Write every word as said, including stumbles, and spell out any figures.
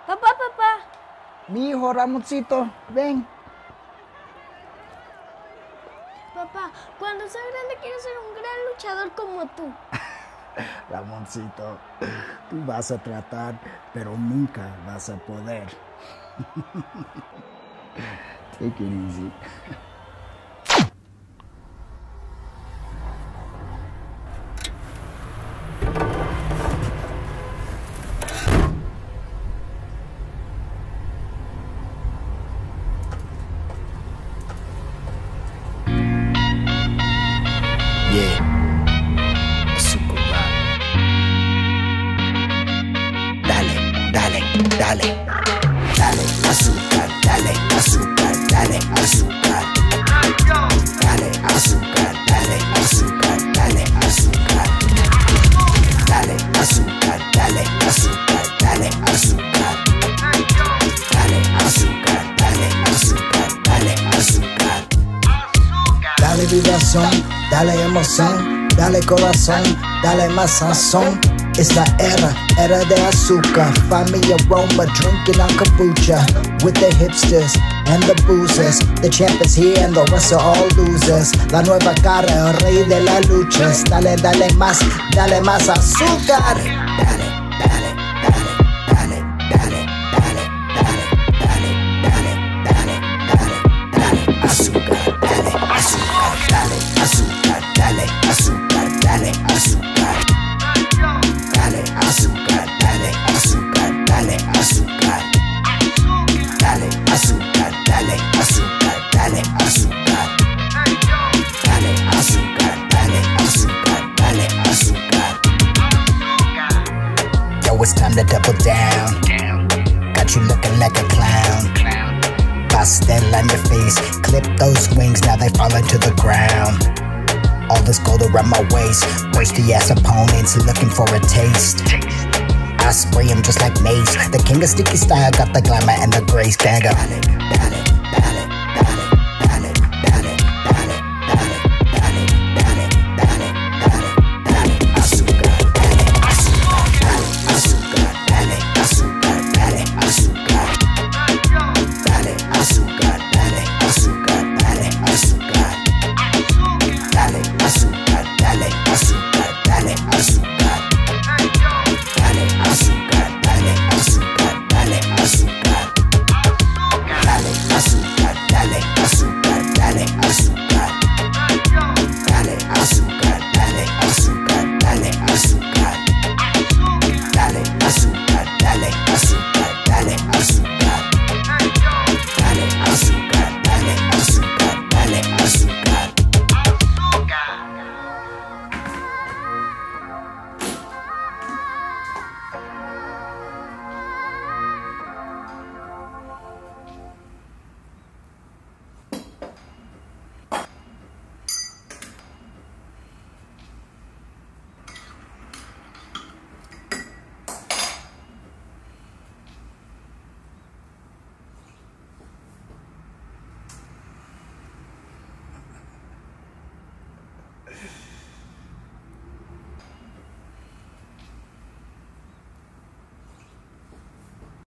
Papá, papá. Mi hijo Ramoncito, ven. Papá, cuando sea grande quiero ser un gran luchador como tú. Ramoncito, tú vas a tratar, pero nunca vas a poder. Take it easy. Yeah, Azúcar. Dale, dale, dale, dale, azúcar, dale, azúcar, dale, azúcar. Dale, azúcar, dale, azúcar, dale, azúcar. Dale, azúcar, dale, azúcar, dale, azúcar. Dale, azúcar, dale, azúcar, dale, azúcar. Dale vibración, dale emoción, dale corazón, dale más sazón. Es la era, era de azúcar. Find me aroma, drinking on kombucha. With the hipsters and the boozers. The champ is here and the rest are all losers. La nueva cara, el rey de las luchas. Dale, dale más, dale más azúcar. Dale, dale, dale, dale, dale, dale, dale, dale, dale, dale, dale, dale, azúcar, dale, azúcar, dale, azúcar, dale, azúcar, dale, azúcar. Dale, azúcar, dale, azúcar, dale, azúcar. Dale, azúcar, dale, azúcar, dale, azúcar. Dale, azúcar, dale, azúcar, dale, azúcar. Yo, it's time to double down. Got you looking like a clown. Pastel on your face, clip those wings, now they fall into the ground. All this gold around my waist, thirsty ass opponents looking for a taste. I spray him just like mace. The king of sticky style got the glamour and the grace. Dagger. Dale, dale.